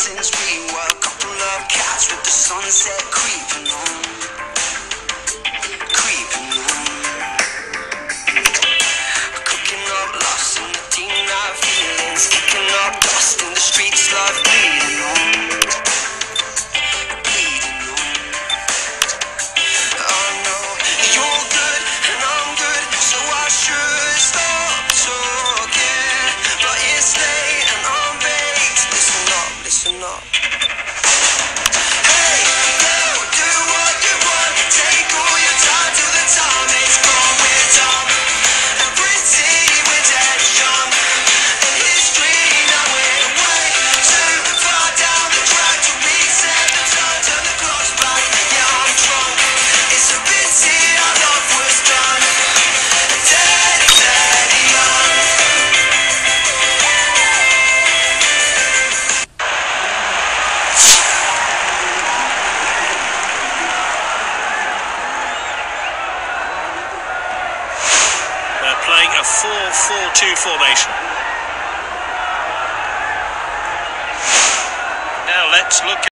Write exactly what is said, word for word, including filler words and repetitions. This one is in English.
since we were a couple of cats with the sunset creeping on, creeping on. Cooking up, lost in the deep night feelings, kicking up dust in the streets, love bleeding on, bleeding on. Oh no, you're good and I'm good, so I should stop talking, but it's late and I'm baked. Listen up, listen up. Hey, go, do what you want, take all your time till the time is gone. We're dumb and pretty, we're dead young, and history now we're way too far down the track to reset the time, turn the clocks back. Yeah, I'm drunk, it's a pity our love was done, dead, dead young. They're playing a four four two formation. Now let's look